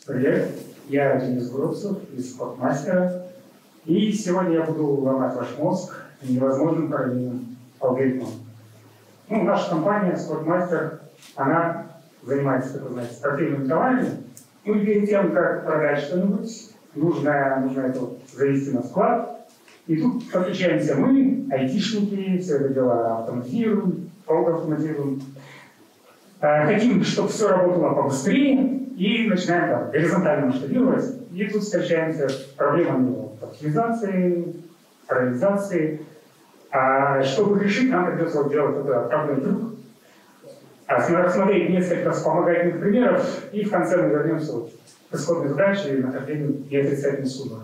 Привет, я Денис Грубцев из Спортмастера, и сегодня я буду ломать ваш мозг невозможным параллельным алгоритмом. Наша компания Спортмастер, она занимается, как вы знаете, спортивными товарами. И перед тем, как продать что-нибудь, нужно это завести на склад. И тут подключаемся мы, айтишники, все это дело автоматизируем, полуавтоматизируем. Хотим, чтобы все работало побыстрее, и начинаем там горизонтально масштабировать. И тут встречаемся с проблемами оптимизации, параллелизации. Чтобы их решить, нам придется делать отправной трюк. Рассмотреть несколько вспомогательных примеров, и в конце мы вернемся к исходной задаче и нахождению неотрицательной суммы.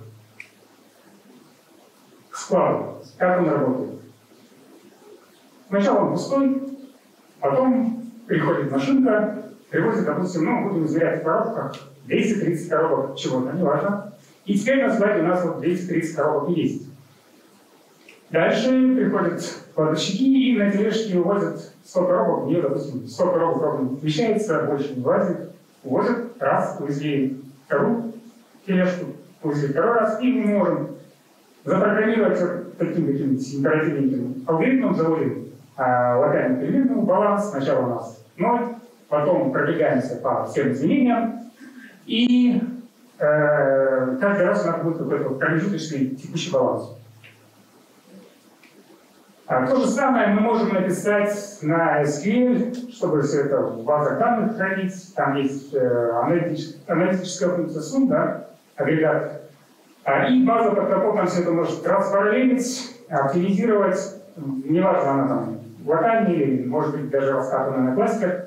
Склад. Как он работает? Сначала он пустой, потом приходит машинка, привозит, допустим, будем измерять в коробках 230 коробок чего-то, неважно. И теперь на складе у нас 230 коробок есть. Дальше приходят кладовщики и на тележке увозят 100 коробок, в нее, допустим, 100 коробок ровно вмещается, больше не влазит, увозят, раз, увезли вторую тележку, увезли второй раз, и мы можем запрограммировать таким-каким-нибудь императивным алгоритмом, заводим локальную переменную, баланс, сначала у нас 0, потом пробегаемся по всем изменениям, и каждый раз у нас будет какой-то промежуточный текущий баланс. То же самое мы можем написать на SQL, чтобы все это в базах данных хранить. Там есть аналитическая функция sum, да, агрегат. И база под капотом все это может распараллелить, оптимизировать. Неважно, она там локальная или, может быть, даже раскатанная на кластерах.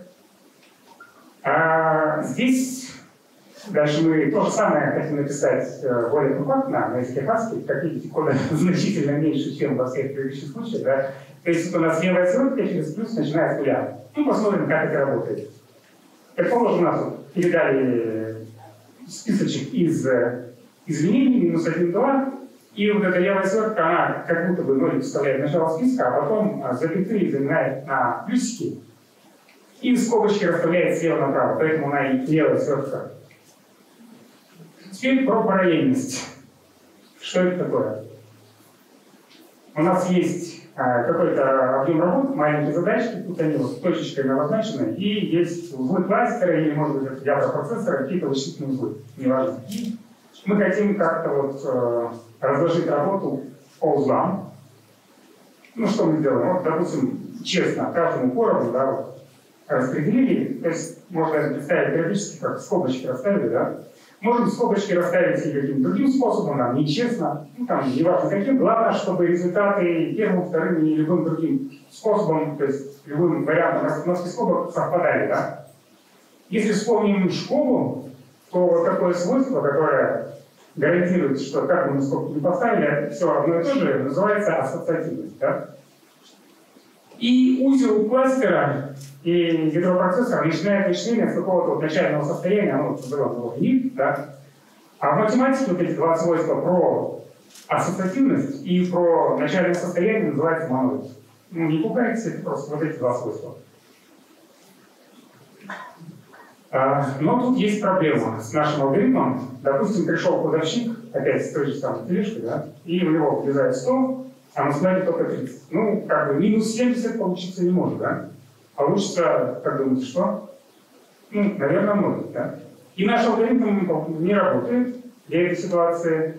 Здесь дальше мы то же самое хотим написать более компактно на языке Haskell. Как видите, кода значительно меньше, чем во всех предыдущих случаях. Да? То есть вот у нас левая свертка через плюс, начиная с нуля. Посмотрим, как это работает. Предположим, у нас передали списочек из изменений, -1, 2, и вот эта левая свертка, она как будто бы 0 вставляет начало списка, а потом запятые заменяет на плюсики, и скобочки расставляет слева направо, поэтому она и левая свертка. Теперь про параллельность. Что это такое? У нас есть какой-то объем работ, маленькие задачки, тут они точечками обозначены, и есть узлы кластера, или, может быть, ядра процессора, какие-то вычислительные узлы, неважно. И мы хотим как-то разложить работу по узлам. Что мы сделаем? Допустим, честно, каждому коробу, да, распределили, то есть можно это представить периодически, как скобочки расставили, да. Можем скобочки расставить и каким-то другим способом, нам нечестно, неважно каким. Главное, чтобы результаты первым, вторым и любым другим способом, то есть любым вариантом расстановки скобок совпадали, да. Если вспомним школу, то такое свойство, которое гарантирует, что как бы мы скобки не поставили, это все одно и то же, называется ассоциативность, да. И узел кластера и ядро процессора начинает вычисление с какого-то начального состояния, оно было init, да? А в математике эти два свойства про ассоциативность и про начальное состояние называются моноид. Не пугайтесь, это просто эти два свойства. Но тут есть проблема с нашим алгоритмом. Допустим, пришел кладовщик, опять с той же самой тележкой, да? И в него влезает 100, а на складе только 30. Минус 70 получиться не может, да? Получится, как думаете, что? Наверное, может, да? И наш алгоритм не работает для этой ситуации.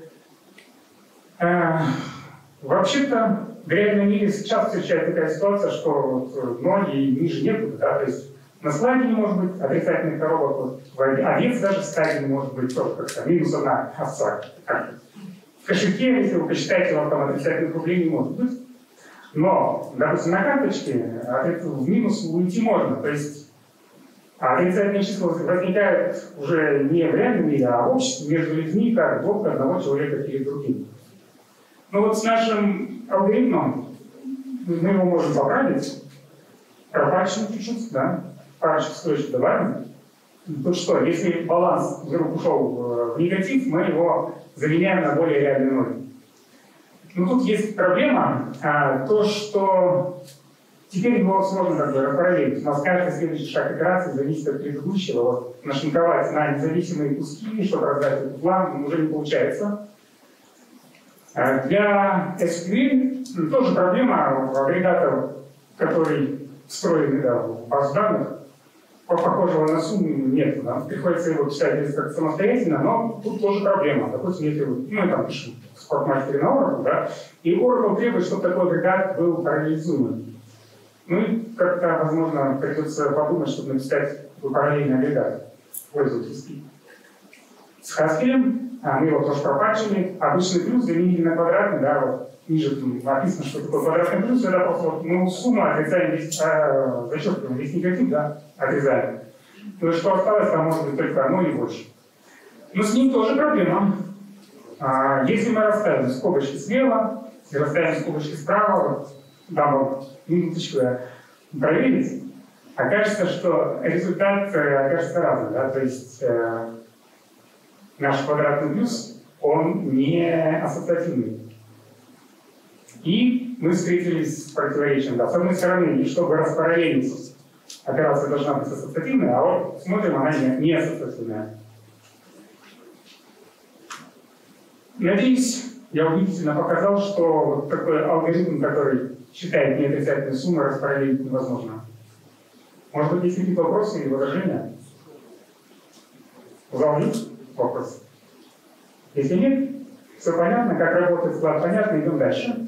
Вообще-то, в реальном мире сейчас встречается такая ситуация, что 0 и ниже нет, да? То есть на складе не может быть отрицательных коробок, овец даже в стадии не может быть, только как-то минус 1 овца. В кошельке, если вы посчитаете, вам там отрицательных рублей не может быть. Но, допустим, на карточке в минус уйти можно. То есть отрицательные числа возникают уже не в реальном мире, а в обществе между людьми, как блок одного человека перед другим. С нашим алгоритмом мы его можем поправить, пропачить чуть-чуть, да, парочку строчек добавим. Тут что, если баланс вдруг ушел в негатив, мы его заменяем на более реальный ноль. Тут есть проблема, то, что Теперь его сложно как бы параллелить. У нас каждый следующий шаг операции зависит от предыдущего. Вот нашинковать на независимые куски, чтобы раздать этот план, уже не получается. Для SQL тоже проблема агрегатор, который встроен в базу данных, похожего на сумму нет. Да? Приходится его писать как самостоятельно, но тут тоже проблема. Допустим, если мы там пишем в спортмастере на Oracle, да, и Oracle требует, чтобы такой агрегат был параллелизуемый. Ну и как-то, возможно, придется подумать, чтобы написать параллельный агрегат пользовательский. С Haskell мы его тоже пропатчили. Обычный плюс заменили на квадратный, да, вот ниже написано, что такое квадратный плюс, это просто вот, сумма отрицаем весь, зачеркиваем весь негатив, да, отрезаем. То есть что осталось, там может быть только одно или больше. Но с ним тоже проблема. Если мы расставим скобочки слева, и расставим скобочки справа, вот, дам вам минуточку проверить, окажется, что результат окажется разным. Да? То есть наш квадратный плюс, он не ассоциативный. И мы встретились с противоречием. Да. С одной стороны, чтобы распараллелить, операция должна быть ассоциативная, а вот смотрим, она не ассоциативная. Надеюсь, я убедительно показал, что вот такой алгоритм, который считает неотрицательные суммы, распараллелить невозможно. Может быть, есть какие-то вопросы или возражения? В зале есть вопрос? Если нет, все понятно, как работает склад понятно, идем дальше.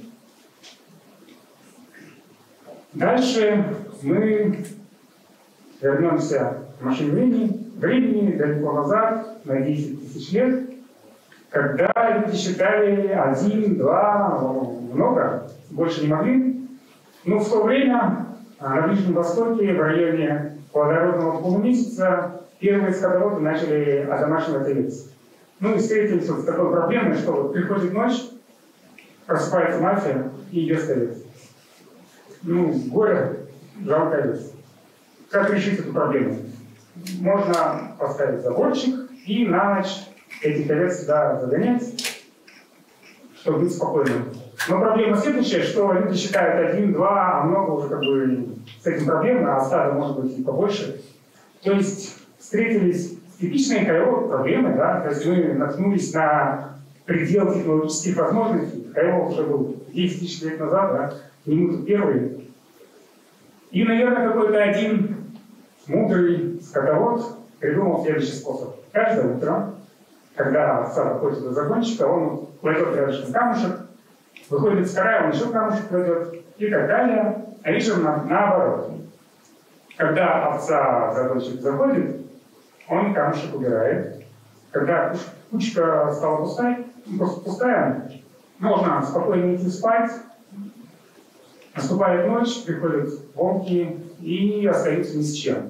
Дальше мы вернемся к машине времени далеко назад, на 10 тысяч лет, когда люди считали 1, 2, много, больше не могли. Но в то время на Ближнем Востоке, в районе плодородного полумесяца, первые скотоводы начали одомашнивать овец. Ну и встретились вот с такой проблемой, что вот приходит ночь, просыпается мафия и идет овец. Ну, горе, жалко овец. Как решить эту проблему? Можно поставить заборчик и на ночь этих овец сюда загонять, чтобы быть спокойным. Но проблема следующая, что люди считают 1, 2, а много уже как бы с этим проблемно, а стадо может быть и побольше. То есть встретились с типичной КО проблемой, да, то есть мы наткнулись на предел технологических возможностей. КО уже был 10 тысяч лет назад, да, не мы тут первые. И, наверное, какой-то один мудрый скотовод придумал следующий способ. Каждое утро, когда овца выходит до загонщика, он кладет рядышком камушек, выходит с края, он еще камушек кладет и так далее. А вечером наоборот. Когда овца в загонщик заходит, он камушек убирает. Когда кучка стала пустая, можно спокойно идти спать. Наступает ночь, приходят волки и остаются ни с чем.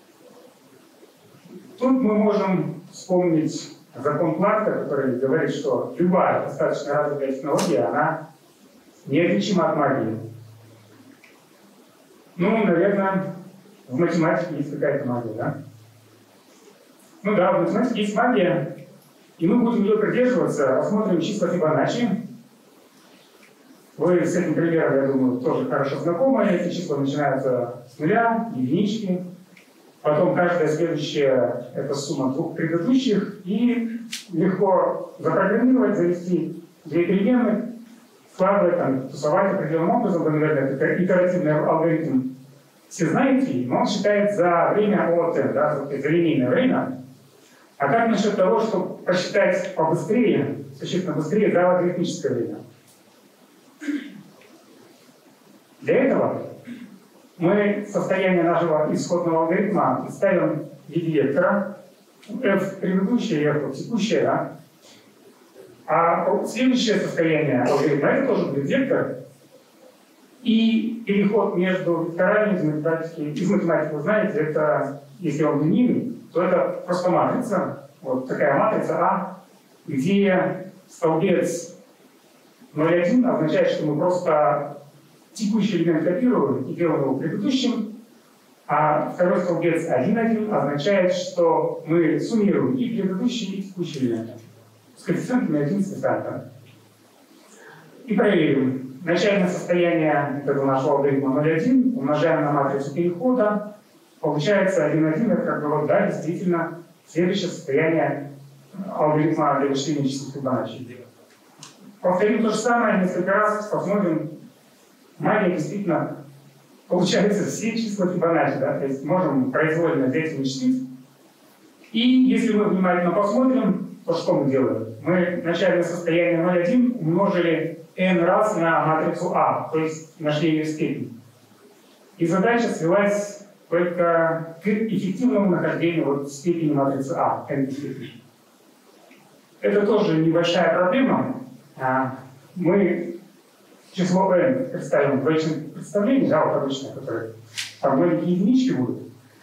Тут мы можем вспомнить закон Планка, который говорит, что любая достаточно развитая технология, она неотличима от магии. Ну, наверное, в математике есть какая-то магия, да? Ну да, в математике есть магия, и мы будем ее придерживаться, рассмотрим числа Фибоначчи. Вы с этим примером, я думаю, тоже хорошо знакомы. Эти числа начинаются с нуля, единички. Потом каждая следующая – это сумма двух предыдущих. И легко запрограммировать, завести две переменные, складывать, там, тусовать определенным образом. Вы, наверное, это итеративный алгоритм все знаете, но он считает за время ОТ, да, за линейное время. А как насчет того, чтобы посчитать побыстрее, существенно быстрее за логарифмическое время? Для этого мы состояние нашего исходного алгоритма представим в виде вектора. F предыдущее, F текущее, да? А следующее состояние алгоритма это тоже будет вектор. И переход между векторами из математики, вы знаете, это, если он линейный, то это просто матрица, вот такая матрица А, где столбец 0,1 означает, что мы просто текущий элемент копируем и делаем его предыдущим, а второй столбец 1,1 означает, что мы суммируем и предыдущий, и текущий элемент с коэффициентами 1 с коэффициентом. И проверим. начальное состояние этого нашего алгоритма 0,1 умножаем на матрицу перехода, получается 1,1, это как бы вот, да, действительно следующее состояние алгоритма для вычисления чисел Фибоначчи. Повторим то же самое несколько раз, посмотрим. Магия действительно получается все числа Фибоначчи, да? То есть можем произвольно взять и вычислить. И если мы внимательно посмотрим, то что мы делаем? Мы начальное состояние 0,1 умножили n раз на матрицу А, то есть нашли ее степень. И задача свелась только к эффективному нахождению вот степени матрицы А, n степени. Это тоже небольшая проблема. Мы число n представим в двоичном представлении, да, вот обычное, которое там маленькие единички будут.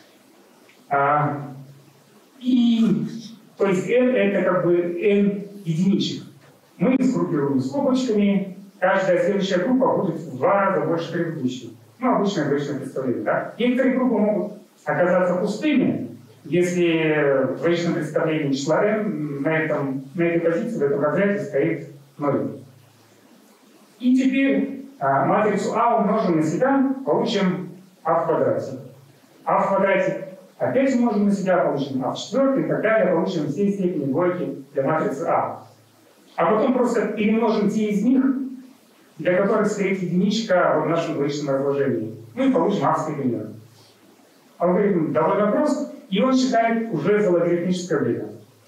И, то есть n это как бы n единичек. Мы их сгруппируем скобочками, каждая следующая группа будет в 2 раза больше предыдущей. Ну, обычное двоичное представление, да. Некоторые группы могут оказаться пустыми, если в двоичном представлении числа n на этой позиции, в этом разряде стоит 0. И теперь матрицу А умножим на себя, получим А в квадрате. А в квадрате опять умножим на себя, получим А в четвертой и так далее, получим все степени двойки для матрицы А. А потом просто перемножим те из них, для которых стоит единичка в нашем двоичном разложении. Ну и получим А-ский пример. Алгоритм довольно прост, и он считает уже за логарифмическое время.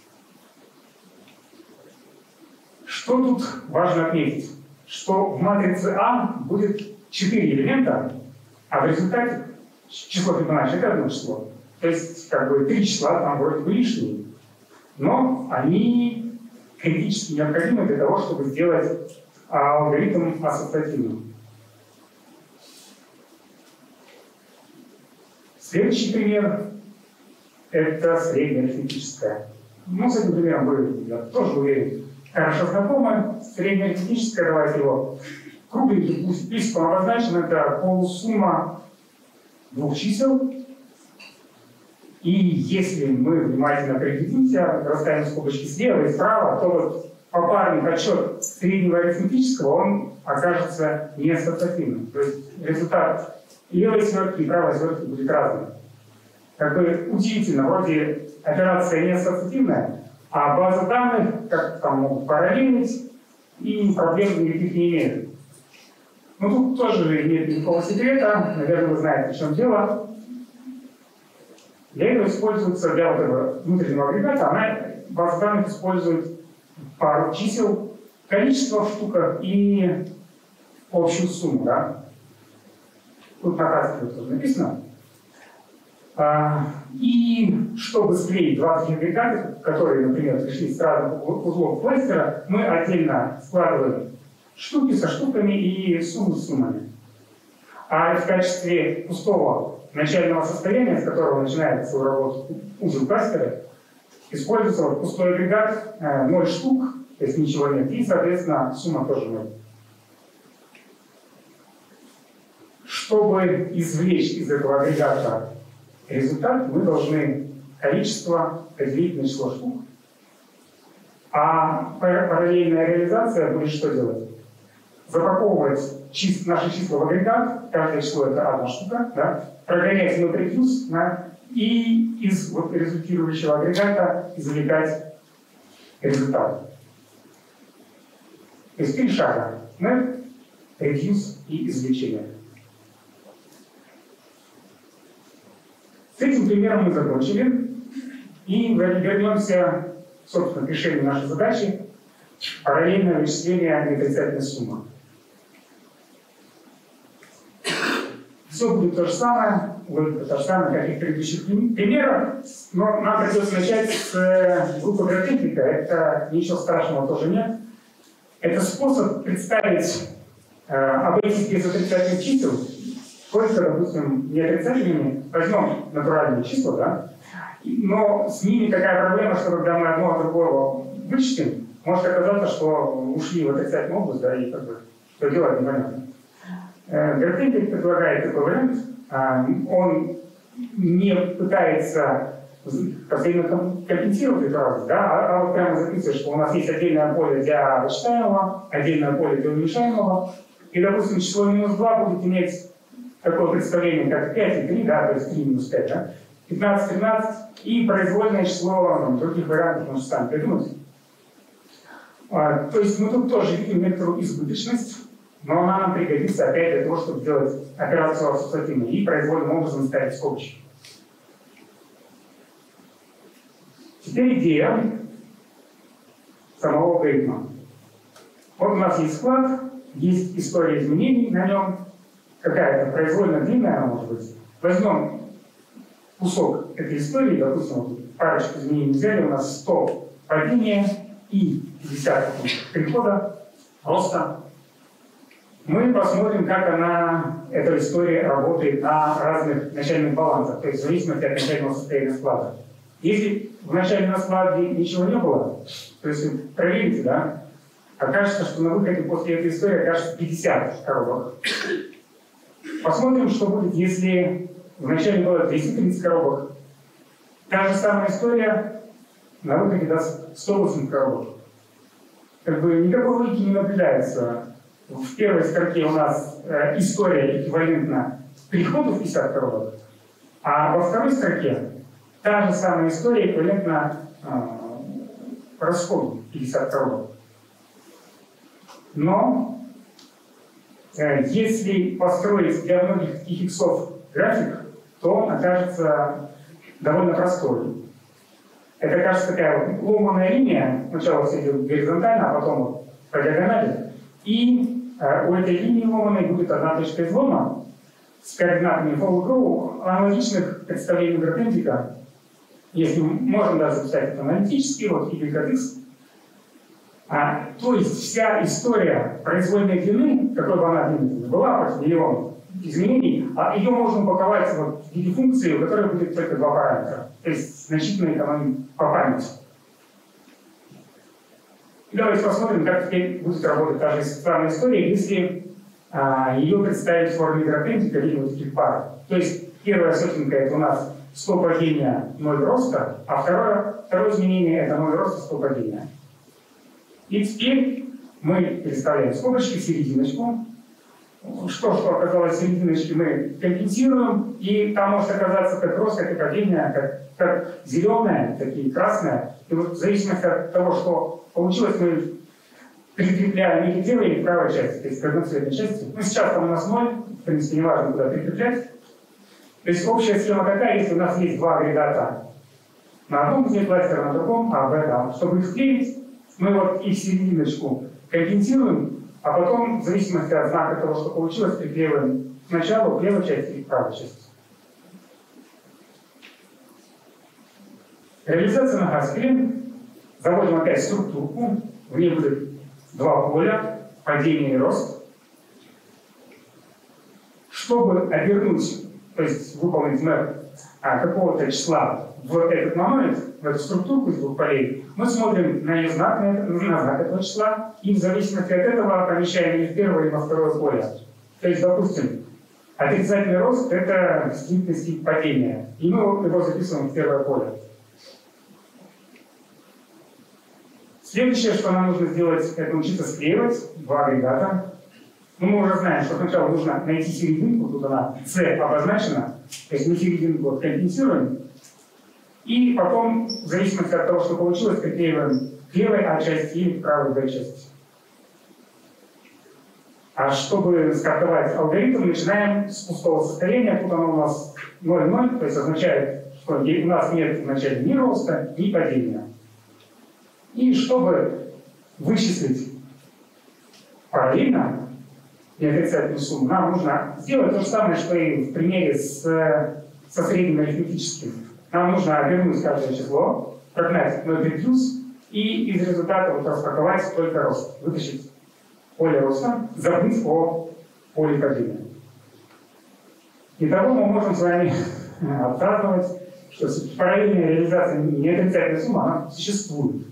Что тут важно отметить? Что в матрице А будет 4 элемента, а в результате число Фибоначчи — это одно число. То есть, как бы, 3 числа там вроде бы лишние, но они критически необходимы для того, чтобы сделать алгоритм ассоциативным. Следующий пример — это среднее арифметическое. Ну, с этим примером вы, я тоже уверен, хорошо знакомы. Среднее арифметическое, давайте его кругленьким списком обозначим, это полусумма двух чисел. И если мы внимательно приглядимся, расставим скобочки слева и справа, то вот попарный подсчет среднего арифметического, он окажется неассоциативным. То есть результат левой свертки и правой свертки будет разным. Как бы удивительно, вроде операция неассоциативная, а база данных как там могут параллелить и проблем никаких не имеют. Но тут тоже нет никакого секрета, наверное, вы знаете, в чем дело. Для этого используется, для вот этого внутреннего агрегата, база данных использует пару чисел, количество в штуках и общую сумму. Да? Тут на карте тоже написано. И чтобы склеить два таких агрегата, которые, например, пришли с разных узлов кластера, мы отдельно складываем штуки со штуками и суммы с суммами. А в качестве пустого начального состояния, с которого начинает свою работу узел кластера, используется вот пустой агрегат 0 штук, то есть ничего нет, и, соответственно, сумма тоже 0. Чтобы извлечь из этого агрегата результат, мы должны количество разделить на число штук. А параллельная реализация будет что делать? Запаковывать наши числа в агрегат, каждое число это одна штука, да? Прогонять MapReduce, да? И из вот результирующего агрегата извлекать результат. То есть 3 шага. Map, Reduce и извлечение. С этим примером мы закончили. И вернемся, собственно, к решению нашей задачи. Параллельное вычисление неотрицательной суммы. Все будет то же самое, будет то же самое, как и в предыдущих примерах, но нам придется начать с группы графитника. Это ничего страшного тоже нет. Это способ представить, обойтись без отрицательных чисел, только, допустим, не отрицательными, возьмем натуральные числа, да? Но с ними такая проблема, что когда мы одно от другого вычтем, может оказаться, что ушли в отрицательную область, да, и как бы что делать непонятно. Графитник предлагает такой вариант. Он не пытается компенсировать эту разность, да, а вот прямо записывает, что у нас есть отдельное поле для вычитаемого, отдельное поле для уменьшаемого, И, допустим, число минус 2 будет иметь такое представление, как 5 и 3, да, то есть 3 минус 5, да? 15, 13 и произвольное число других вариантов можно сами придумать. То есть мы тут тоже видим некоторую избыточность, но она нам пригодится опять для того, чтобы делать операцию ассоциативной и произвольным образом ставить скобочки. Теперь идея самого алгоритма. Вот у нас есть склад, есть история изменений на нем, какая-то произвольно длинная она может быть. Возьмем кусок этой истории, допустим, вот парочку изменений взяли, у нас 100 падения и 50 перехода, роста. Мы посмотрим, как эта история работает на разных начальных балансах, то есть в зависимости от начального состояния склада. Если в начале на складе ничего не было, то есть вы проверите, да, окажется, что на выходе после этой истории окажется 50 коробок. Посмотрим, что будет, если вначале было 230 коробок. Та же самая история на выходе даст 180 коробок. Как бы никакой логики не наблюдается. В первой строке у нас история эквивалентна переходу в 50 коробок, а во второй строке та же самая история эквивалентна расходу 50 коробок. Но если построить для многих таких иксов график, то он окажется довольно простой. Это кажется такая вот ломаная линия, сначала все идет горизонтально, а потом вот по диагонали. И у этой линии ломаной будет одна точка излома с координатами follow-through, аналогичных представлению градиентика. Если мы можем даже записать это аналитически, вот y от x. То есть вся история произвольной длины, какой бы она длинной была, под миллион изменений, ее можно упаковать вот в виде функции, у которой будет только 2 параметра. То есть значительно экономить по памяти. И давайте посмотрим, как теперь будет работать та же странная история, если ее представить в форме градиентика в виде вот таких пар. То есть первая сотенка — это у нас 100 падения, 0 роста, а второе изменение — это 0 роста, 100 падения. И теперь мы переставляем скобочки, серединочку. Что оказалось в серединочке, мы компенсируем, и там может оказаться как рост, как и падение, как зеленое, так и красное. И вот в зависимости от того, что получилось, мы прикрепляем или в левой, или в правой части, то есть к одноцветной части. Ну, сейчас там у нас 0, в принципе, не важно, куда прикреплять. То есть общая схема такая, если у нас есть два агрегата на одном кластера, на другом, а в этом, чтобы их склеить, мы вот их серединочку компенсируем, а потом, в зависимости от знака того, что получилось, приклеиваем сначала к левой части и к правой части. Реализация на Хаскеле. Заводим опять структурку. В ней будет два поля, падение и рост. Чтобы обернуть, то есть выполнить мэп какого-то числа в этот момент, в эту структурку из двух полей, мы смотрим на ее знак, на знак этого числа, и в зависимости от этого помещаем ее в первое и во второе поле. То есть, допустим, отрицательный рост — это действительность падения, и мы его записываем в первое поле. Следующее, что нам нужно сделать, это учиться склеивать два агрегата. Ну, мы уже знаем, что сначала нужно найти серединку, тут она C обозначена, то есть мы серединку компенсируем, и потом, в зависимости от того, что получилось, приклеиваем к левой А-части или к правой Б-части. А чтобы стартовать алгоритм, начинаем с пустого состояния. Тут оно у нас 0,0, то есть означает, что у нас нет вначале ни роста, ни падения. И чтобы вычислить параллельно неотрицательную сумму, нам нужно сделать то же самое, что и в примере со средним арифметическим. Нам нужно обернуть каждое число, прогнать 0 плюс, и из результата вот распаковать только рост. Вытащить поле роста, забыть о поле падения. Итого мы можем с вами отпраздновать, что параллельная реализация неотрицательной суммы, она существует.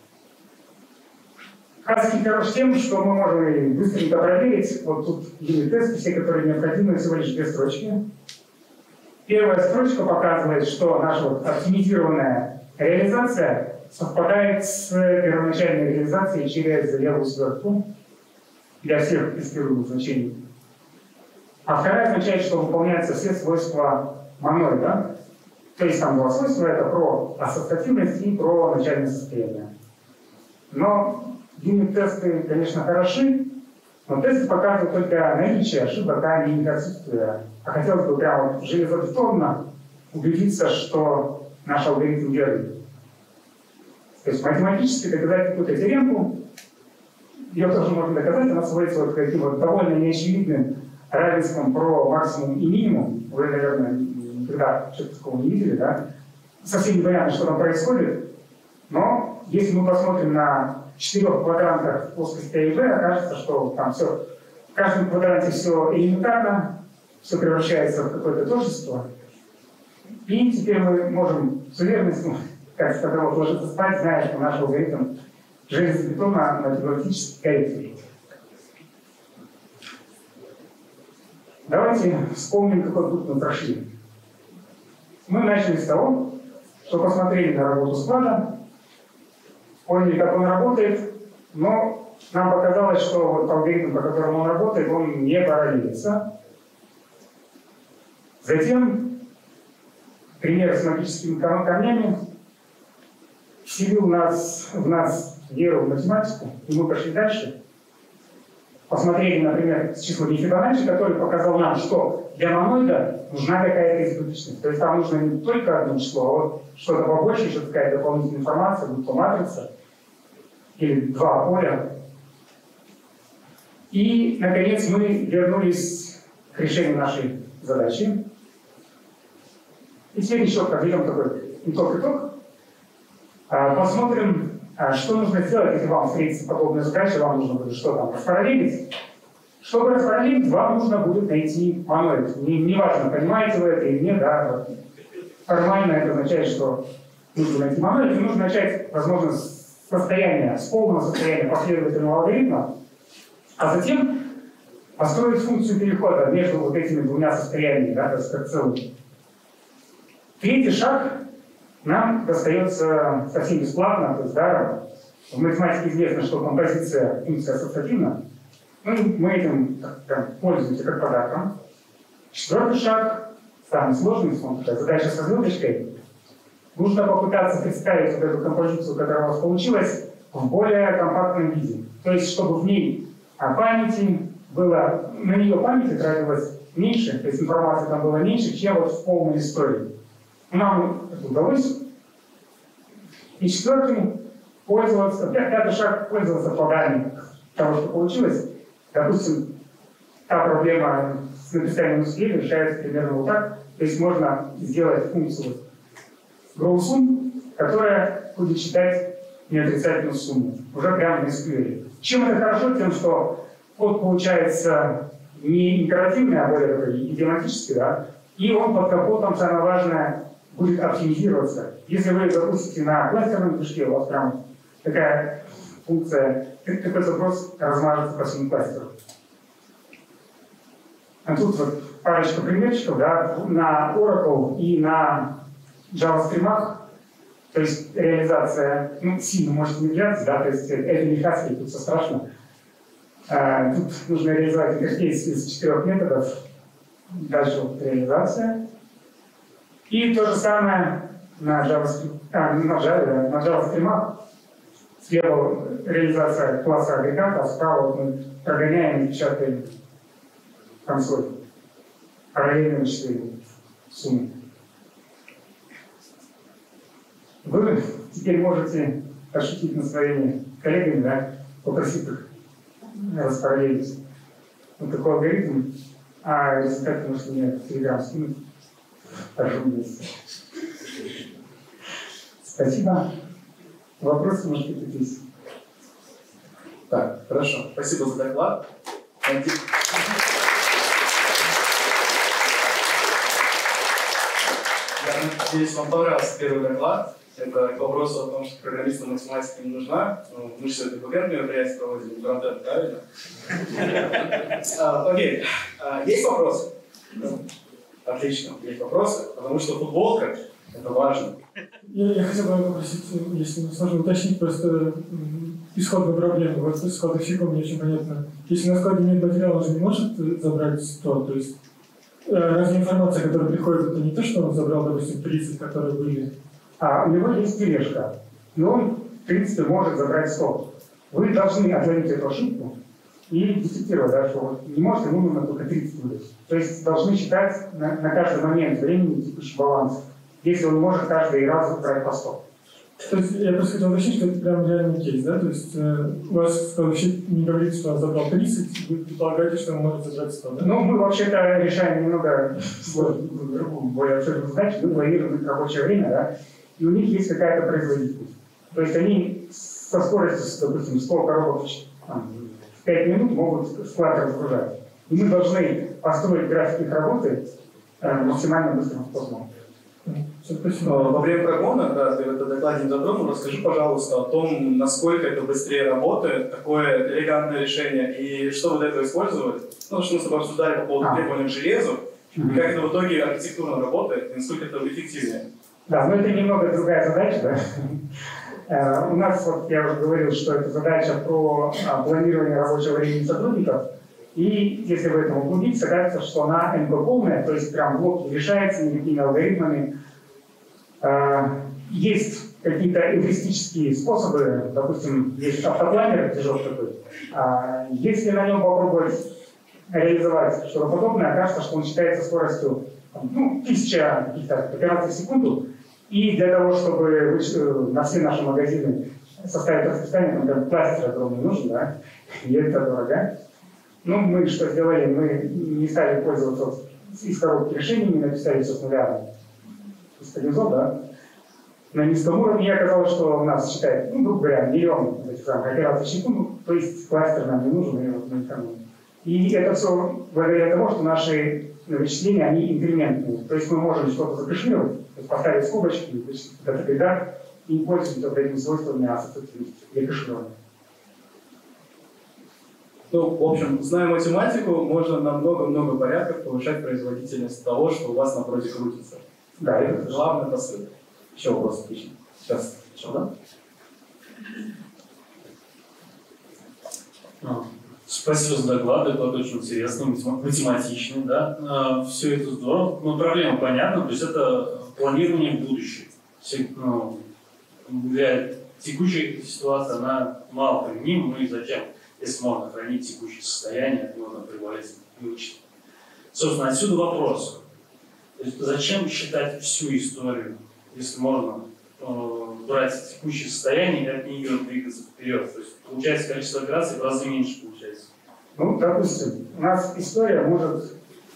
Хаски хорош тем, что мы можем быстренько проверить. Вот тут юнит-тесты, все, которые необходимы, всего лишь 2 строчки. Первая строчка показывает, что наша вот оптимизированная реализация совпадает с первоначальной реализацией через левую свертку. для всех тестируемых значений. А вторая означает, что выполняются все свойства моноида. То есть там два свойства, это про ассоциативность и про начальное состояние. Но юнит-тесты, конечно, хороши, но тесты показывают только наличие ошибок, а не их отсутствие. А хотелось бы прямо железобетонно убедиться, что наш алгоритм верный. То есть математически доказать какую-то теорему, ее тоже можно доказать, она сводится вот к таким вот довольно неочевидным равенством про максимум и минимум. Вы, наверное, никогда что-то такого не видели, да? Совсем непонятно, что там происходит. Но если мы посмотрим на 4 квадрантах плоскости А и Б, окажется, что там все, в каждом квадранте все элементарно, все превращается в какое-то тождество. И теперь мы можем с уверенностью, как сказал, ложиться спать, зная, что наш алгоритм железобетонно математически корректный. Давайте вспомним, какой путь мы прошли. Мы начали с того, что посмотрели на работу склада, поняли, как он работает, но нам показалось, что вот алгоритм, по которому он работает, он не параллелится. Затем пример с магическими камнями вселил в нас веру в математику, и мы пошли дальше. Посмотрели, например, с числами Фибоначчи, который показал нам, что для моноида нужна какая-то избыточность. То есть там нужно не только одно число, а вот что-то побольше, что такая дополнительная информация, будь то матрица или два поля. И, наконец, мы вернулись к решению нашей задачи. И теперь еще подведем такой итог. Посмотрим, что нужно сделать, если вам встретится подобная задача, вам нужно будет что там распараллелить. Чтобы распараллелить, вам нужно будет найти моноид. Неважно, понимаете вы это или нет, да, формально это означает, что нужно найти моноид, и нужно начать, возможно, с полного состояния последовательного алгоритма, а затем построить функцию перехода между вот этими двумя состояниями, да, то есть как целый. Третий шаг нам достается совсем бесплатно, то есть даром. В математике известно, что композиция функции ассоциативна. Мы этим пользуемся как подарком. Четвертый шаг, самый сложный, такая задача со звездочкой. Нужно попытаться представить вот эту композицию, которая у вас получилась, в более компактном виде. То есть, чтобы в ней памяти было, на нее памяти тратилось меньше, то есть информации там было меньше, чем вот в полной истории. Нам это удалось. И пятый шаг пользоваться плодами того, что получилось. Допустим, та проблема с написанием усилий решается примерно вот так. То есть можно сделать функцию GrowSum, которая будет считать неотрицательную сумму. Уже прямо на SQL. Чем это хорошо? Тем, что код получается не императивный, а более такой идиоматический, да? И он под капотом, самое важное, будет оптимизироваться. Если вы запустите на кластерном движке, у вас прям такая функция, такой запрос размажется по всему кластеру. А тут вот парочка примерчиков, да, на Oracle и на JavaScript, то есть реализация, сильно может не влияться, да, то есть это не Haskell, тут все страшно. Тут нужно реализовать интерфейс из 4 методов, дальше вот реализация. И то же самое на JavaScript, на JavaScript. Слева реализация класса агрегата, а справа вот мы прогоняем и печатаем консоль. Параллельно вычислением суммы. Вы теперь можете пошутить над своими коллегами, да, попросить их распараллелить вот такой алгоритм, а результаты можете мне в Telegram скинуть. Пожалуйста. Спасибо. Вопросы, может быть, здесь. Так, хорошо. Спасибо за доклад. Я надеюсь, вам понравился первый доклад. Это к вопросу о том, что программистам математика не нужна. Мы же сегодня ПГ мероприятие проводим, фронтенд, правильно? Окей. Есть вопросы? Отлично, есть вопросы, потому что футболка — это важно. Я хотел бы попросить, если сложно уточнить, просто исходную проблему. Вот с кладовщиком не очень понятно. Если на складе нет материала, он же не может забрать 100. То есть разве информация, которая приходит, это не то, что он забрал, допустим, 30, которые были? У него есть тележка, и он, в принципе, может забрать 100. Вы должны отловить эту ошибку и детектировать, да, что вот не может ему нужно только 30 выдать. То есть должны считать на каждый момент времени текущий баланс, если он может каждый раз брать по 100. То есть я просто хотел уточнить, что это прям реальный кейс, да? То есть у вас кладовщик не говорит, что он забрал 30, вы предполагаете, что он может забрать 100, да? Ну, мы вообще-то решаем немного другую, более обширную задачу, мы планируем рабочее время, да, и у них есть какая-то производительность. То есть они со скоростью, допустим, 100 коробок в 5 минут могут склад разгружать. И мы должны построить график их работы максимально быстрым способом. Во время прогона, когда ты в этом докладе не затронул, расскажи, пожалуйста, о том, насколько это быстрее работает, какое элегантное решение и что вы для этого использовали. Ну, что мы с тобой обсуждали по поводу требований к железу, и как это в итоге архитектурно работает, и насколько это эффективнее. Да, но это немного другая задача, да? У нас, вот я уже говорил, что это задача про планирование рабочего времени сотрудников. И если в этом углубиться, кажется, что она НП-полная, то есть прям блок не решается никакими алгоритмами. Есть какие-то эвристические способы, допустим, есть автопланер, движок такой. Если на нем попробовать реализовать что-то подобное, окажется, что он считается скоростью 1000 каких-то операций в секунду. И для того, чтобы на все наши магазины составить расписание, например, кластер огромный нужен, да, и это дорого. Ну, мы что сделали? Мы не стали пользоваться из коробки решениями, написали все с нуля. Стабилизов, да? На низком уровне оказалось, что у нас считает, грубо говоря, миллион этих самых операций в секунду, то есть кластер нам не нужен, и вот мы экономим. И это все благодаря тому, что наши вычисления, они инкрементные. То есть мы можем что-то закэшировать, то есть поставить скобочки, вычислить этот ряд и пользоваться вот этими свойствами ассоциативности для кэширования. Ну, в общем, зная математику, можно на много-много порядков повышать производительность того, что у вас на проде крутится. Да, это главный посыл. Еще вопрос отлично. Сейчас. Что, да? Спасибо за доклад, доклад очень интересный, математичный, да. Все это здорово, но проблема понятна, то есть это планирование будущего. Для текущей ситуации она мало применима, ну и зачем? Если можно хранить текущее состояние, можно прибавить и учить. Собственно, отсюда вопрос. То есть зачем считать всю историю, если можно брать текущее состояние и от нее двигаться вперед? То есть получается количество операций в разы меньше получается. Ну, допустим, у нас история может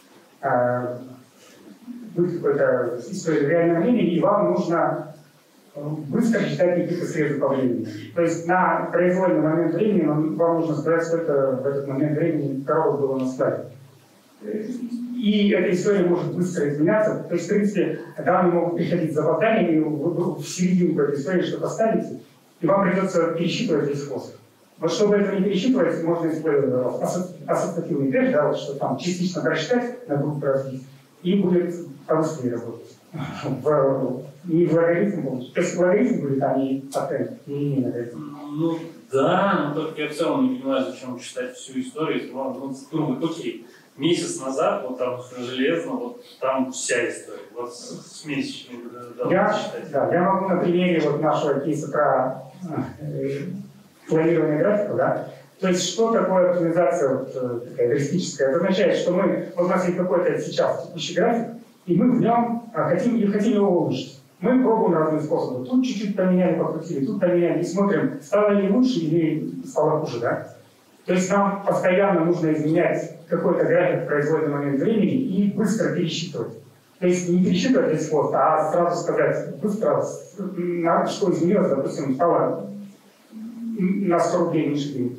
быть какой-то историей в реальном времени, и вам нужно быстро считать какие-то срезы по времени. То есть на произвольный момент времени вам нужно сказать, сколько в этот момент времени коровок было на складе. И эта история может быстро изменяться. То есть, в принципе, данные могут приходить с запозданием, и вы в серединку этой истории что-то ставите, и вам придется пересчитывать весь хвост. Вот чтобы это не пересчитывать, можно использовать ассоциативный тест, да, вот, что там частично просчитать, на группу разбить, и будет побыстрее работать. Не в логарифм получится. То есть логарифм будет, а не паттерн, не линейный алгоритм. Ну да, но только я в целом не понимаю, зачем читать всю историю. Окей, месяц назад, вот там железно, вот там вся история. Вот с месячной читать. Да, я могу на примере вот нашего кейса про планирование графика, да. То есть что такое оптимизация вот, такая эвристическая? Это означает, что у нас есть какой-то сейчас текущий график, и мы в нем хотим его улучшить. Мы пробуем разные способы. Тут чуть-чуть поменяли, покрутили, тут поменяли, и смотрим, стало ли лучше или стало хуже, да? То есть нам постоянно нужно изменять какой-то график в произвольный момент времени и быстро пересчитывать. То есть не пересчитывать весь хвост, а сразу сказать быстро, что изменилось, допустим, стало на 100 рублей меньше денег.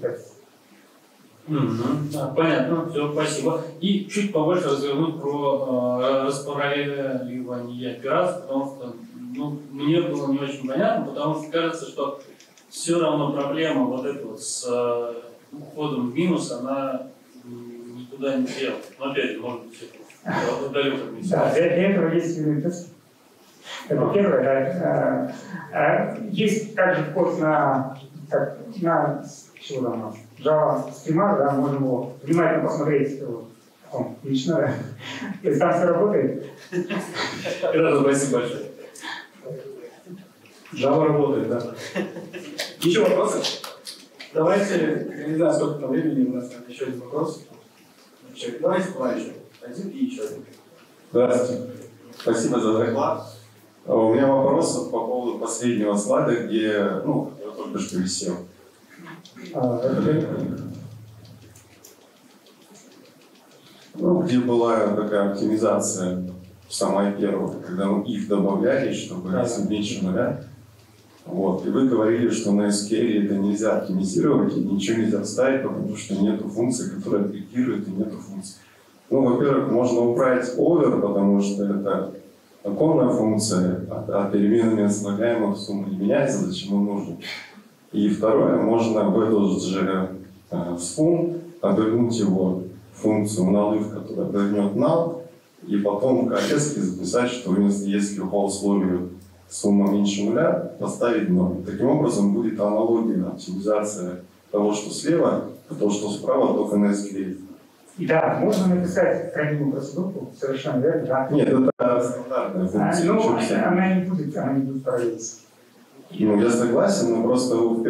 Понятно, все, спасибо. И чуть побольше развернуть про распаралливание операций, потому что мне было не очень понятно, потому что кажется, что все равно проблема вот эта вот с уходом в минус, она никуда не делает. Но опять же, может быть, это далеко не. Да, для этого есть юнит-тест. Это первое. Есть также вход на как на чего там у нас? Java стрима, да, можем его внимательно посмотреть лично, да. То есть там все работает. Рада, спасибо большое. Java работает, да. Еще вопросы? Давайте, я не знаю, сколько там времени у нас, еще один вопрос. Давайте два еще. Один и еще один. Здравствуйте. Спасибо за доклад. У меня вопрос по поводу последнего слайда, где, я только что висел. Где была такая оптимизация, самая первая, когда их добавляли, чтобы меньше нуля. Вот. И вы говорили, что на SQL это нельзя оптимизировать и ничего нельзя ставить, потому что нету функции, которая аggregирует, и нету функций. Во-первых, можно убрать over, потому что это оконная функция, а переменными слагаемых сумма не меняется, зачем он нужен. И второе, можно в этот же сум обернуть его функцию null, которая обернет null, и потом в колеске записать, что если по условию сумма меньше нуля, поставить 0. Таким образом будет аналогия, оптимизация того, что слева, а то, что справа, только на SQL. Да, можно написать хранимую процедуру, совершенно верно, да. Нет, это стандартная функция. Она не будет провериться. Я согласен, но просто вы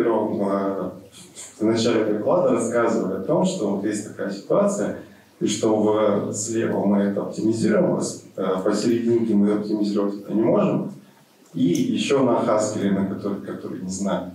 в начале доклада рассказывали о том, что вот есть такая ситуация, и что слева мы это оптимизируем, посерединке мы оптимизировать это не можем, и еще на Haskell, на который не знаю.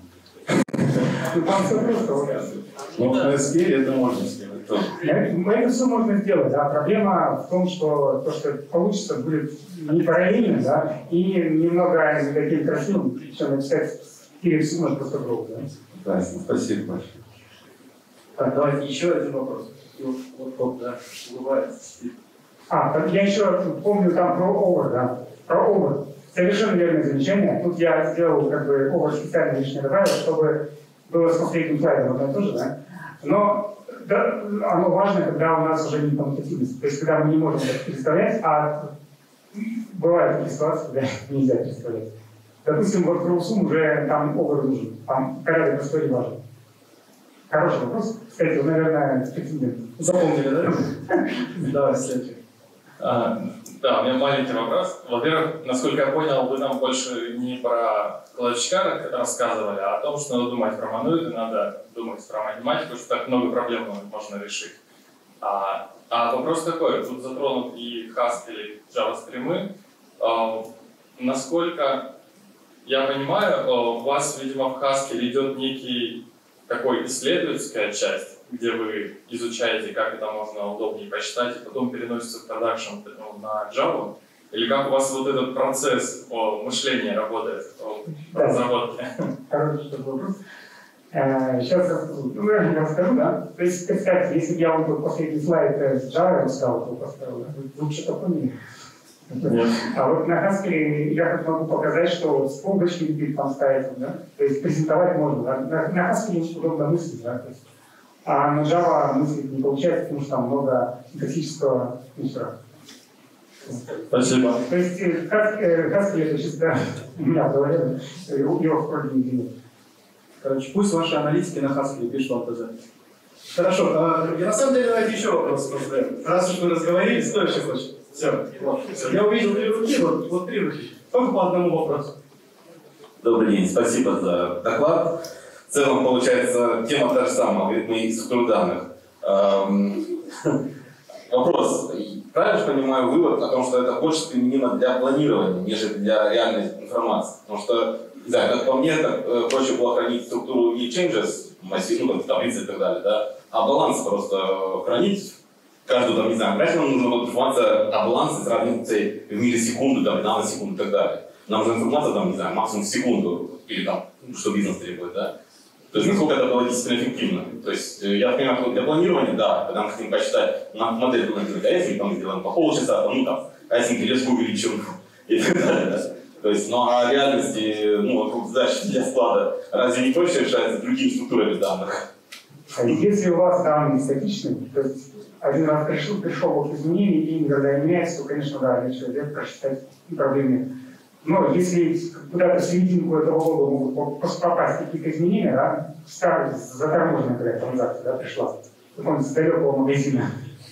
Там все просто. На SQL это можно сделать. Это все можно сделать, да. Проблема в том, что то, что получится, будет не параллельно, да, и немного не таким красивым, причем написать или все можно просто громко, да. Да, спасибо большое. Так, давайте еще один вопрос. Вот, да, улыбается. Я еще помню там про over, да. Про over. Совершенно верное замечание. Тут я сделал over специально лишнее добавил, чтобы было с последним слайдом одно и то же, да. Но да, оно важно, когда у нас уже не коммутативность. То есть, когда мы не можем это представлять, а бывают такие ситуации, когда нельзя представлять. Допустим, вот про сумму уже там over нужен. Там порядок простой и важен. Хороший вопрос. Кстати, вы, наверное, специалист. Запомнили, да? Давай, следующий. Да, у меня маленький вопрос. Во-первых, насколько я понял, вы нам больше не про кладовщика рассказывали, а о том, что надо думать про монолиты, надо думать про математику, что так много проблем можно решить. А вопрос такой, тут затронут и Haskell, и Java стримы. Насколько я понимаю, у вас, видимо, в Haskell идет некий такой исследовательская часть, где вы изучаете, как это можно удобнее посчитать, и потом переносится в продакшн на Java? Или как у вас вот этот процесс мышления работает в разработке? Хороший вопрос. Сейчас я расскажу, да. То есть, представьте, если бы я вам тут последний слайд с Java рассказал, то поставил, вы лучше поняли. А вот на Haskell я могу показать, что с полочки там ставится, да. То есть презентовать можно, да. На Haskell очень удобно мыслить, да. А на Java мыслить не получается, потому что там много синтаксического мусора. Спасибо. То есть Haskell это чисто у меня в голове, его вроде не делает. Короче, пусть ваши аналитики на Haskell пишут вам ТЗ. Хорошо, и на самом деле давайте еще вопрос задаем. Раз уж мы разговорились, кто еще хочет? Все. Я увидел 3 руки, вот 3 руки. Только по одному вопросу. Добрый день, спасибо за доклад. В целом, получается, тема та же самая, алгоритмы структур данных. Вопрос. Правильно же понимаю вывод о том, что это больше применимо для планирования, нежели для реальной информации? Потому что, не знаю, как по мне, так проще было хранить структуру не changes, в таблице и так далее, да, а баланс просто хранить. Каждую, там, не знаю, правильно нам нужна информация о балансе с разницей в миллисекунду, там, наносекунду и так далее. Нам нужна информация, там, не знаю, максимум в секунду, или там, что бизнес требует, да. То есть, насколько это было действительно эффективно. То есть, я понимаю, что для планирования, да, когда мы хотим посчитать модель планирования, а если мы сделаем по полчаса, там, а если тележку увеличим и так далее, да. То есть, ну, а реальности, вокруг задач для склада разве не проще решается другими структурами данных? Если у вас данные статичные, то есть один раз пришел к изменению и никогда не меняется, то, конечно, да, человек просчитать проблемы. Но если куда-то в серединку этого года могут попасть какие-то изменения, да, старая заторможенная какая-то транзакция, да, пришла, с далекого магазина,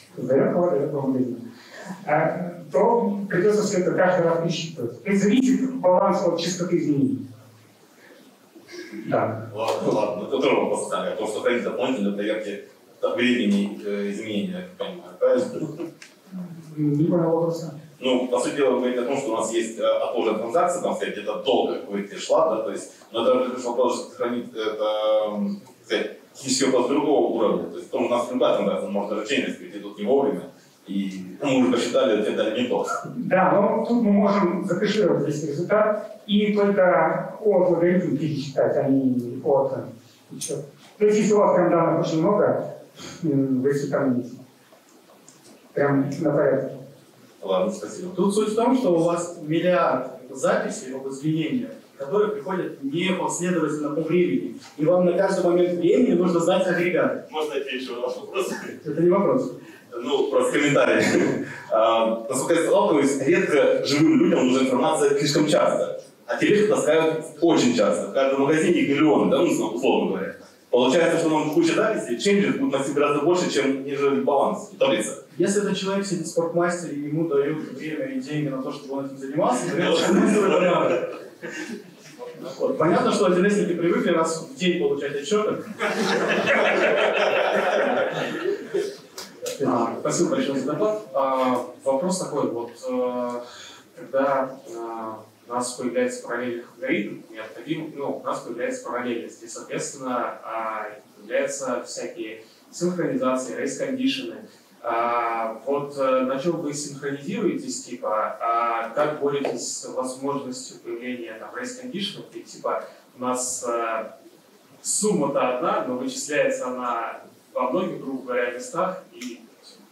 то придется все это каждый раз пересчитывать. То есть зависит баланс от частоты изменений. Да. Ладно, это тоже вопрос оставим. Потому что хранить дополнительно проверки времени изменения, я понимаю, правильно? Не понял вопроса. Ну, по сути дела, вы говорите о том, что у нас есть отложенная транзакция, там, сказать, где-то долго, как вы говорите, шла, да, то есть, но это лишь вопрос, хранить, это, сказать, технический вопрос другого уровня, то есть, у нас любая транзакция может даже changes прийти тут не вовремя, и мы уже посчитали, это дали не то. Да, но тут мы можем закэшировать весь результат и только от логарифма пересчитать, а не от... То есть, если у вас прям данных очень много, вы сэкономите. Прям на порядке. Ладно, спасибо. Тут суть в том, что у вас миллиард записей об изменениях, которые приходят не последовательно по времени. И вам на каждый момент времени нужно знать агрегаты. Можно я еще вопрос? Это не вопрос. Ну, просто комментарий. Насколько я сталкиваюсь, редко живым людям нужна информация слишком часто. А тележку таскают очень часто. В каждом магазине их миллионы, да, ну, условно говоря. Получается, что нам куча записей, changes будут носить гораздо больше, чем нежели баланс, таблица. Если этот человек сидит в спортмастере и ему дают время и деньги на то, чтобы он этим занимался, то это надо. Вот. Понятно, что АТСники привыкли раз в день получать отчеты. Спасибо большое за доклад. Вопрос такой, вот когда у нас появляется параллельный алгоритм, необходимо, у нас появляется параллельность, и, соответственно, появляются всякие синхронизации, рейс-кондишены. Вот на чем вы синхронизируетесь, типа, как боретесь с возможностью появления рейс-кондишенов, и типа у нас сумма-то одна, но вычисляется она во многих, грубо говоря, местах, и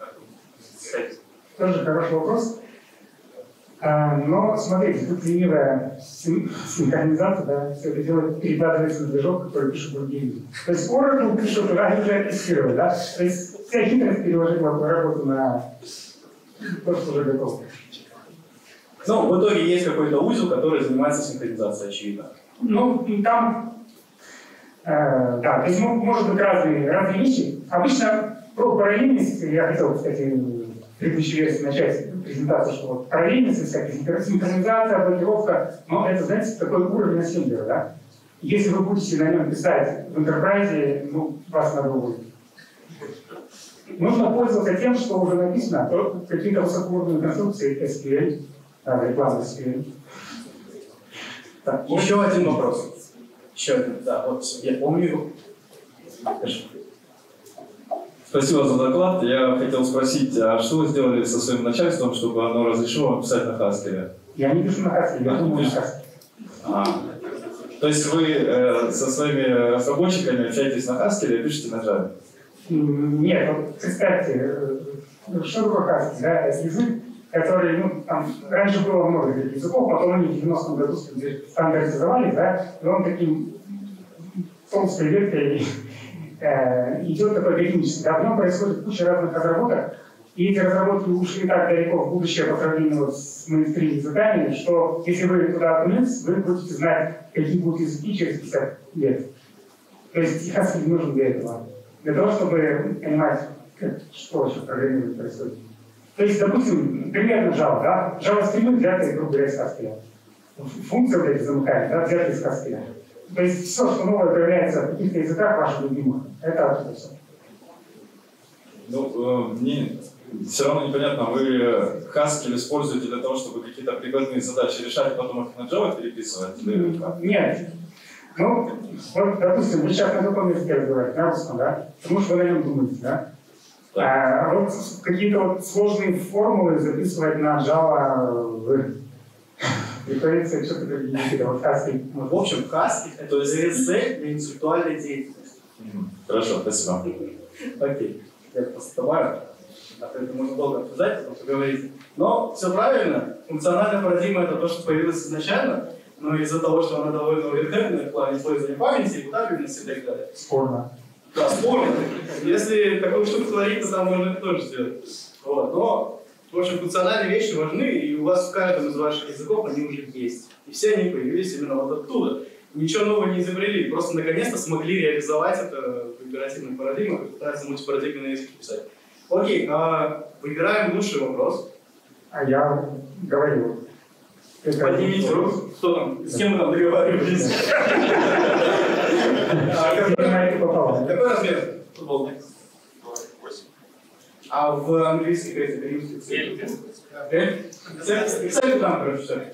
Тоже хороший вопрос. Но смотрите, тут ленивая синхронизация, да, все это делает, перекладывается на движок, который пишет другие люди. То есть Oracle пишет, они уже тестировали, да? То есть вся хитрость переложить работу на то, что уже готово. Ну, в итоге есть какой-то узел, который занимается синхронизацией, очевидно. Ну, там, да, то есть может быть разные вещи. Обычно про параллельность, я хотел, кстати, в предыдущей версии начать презентацию, что вот параллельность, всякая синхронизация, блокировка, но это, знаете, такой уровень ассемблера, да? Если вы будете на нем писать в Enterprise, ну, вас надо будет. Нужно пользоваться тем, что уже написано, какие-то высокоуровневые конструкции SQL, рекламный SQL. Так, еще один вопрос. Еще один, да, вот я помню его. Спасибо за доклад. Я хотел спросить, а что вы сделали со своим начальством, чтобы оно разрешило вам писать на Haskell? Я не пишу на Haskell, я думаю на Haskell. То есть вы со своими разработчиками общаетесь на Haskell и пишете на Java? Нет, вот представьте, что такое Haskell, да? Это язык, который, ну, там, раньше было много таких языков, потом они в 90-м году стандартизовали, да, и он таким толстой веткой идет такой алгоритмический, да, в нем происходит куча разных разработок, и эти разработки ушли так далеко в будущее по сравнению с мейнстрим языками, что если вы туда окунетесь, вы будете знать, какие будут языки через 50 лет. То есть Haskell не нужен для этого, для того, чтобы понимать, что вообще в программировании происходит. То есть, допустим, примерно Java, да, JavaScript взятый, грубо говоря, из Haskell. Функция вот эти замыкания, да, взятые из Haskell. То есть все, что новое появляется в каких-то языках ваших любимых, это оттуда все. Ну, мне все равно непонятно, вы Haskell используете для того, чтобы какие-то прикладные задачи решать, потом их на Java переписывать? Нет. Ну, вот, допустим, вы сейчас на каком языке разговариваете, на русском, да? Потому что вы на нем думаете, да? А вот какие-то вот сложные формулы записывать на Java приходится что-то какие-то вот Haskell. В общем, Haskell — это ЗСЗ для интеллектуальной деятельности. Хорошо, спасибо. Окей, я просто добавлю. Это можно долго обсуждать, потому что говорить. Но все правильно. Функциональная парадигма — это то, что появилось изначально, но из-за того, что она довольно оверхедная в плане использования памяти, мутабельности и так далее. Спорно. Да, спорно. Если такую штуку творить, то там можно это тоже сделать. Вот. Но В общем, функциональные вещи важны, и у вас в каждом из ваших языков они уже есть. И все они появились именно вот оттуда. Ничего нового не изобрели, просто наконец-то смогли реализовать это в императивных парадигмах и пытаются мультипарадигменные языки писать. Окей, выбираем лучший вопрос. А я говорил. Поднимите руку. Кто там? С кем вы там договаривались? Какой размер? Футбол. А в английских языках? Писали там, короче, все.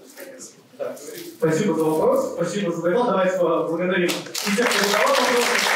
Спасибо за вопрос, спасибо за доклад. Давайте поблагодарим тех, кто задавал вопросы.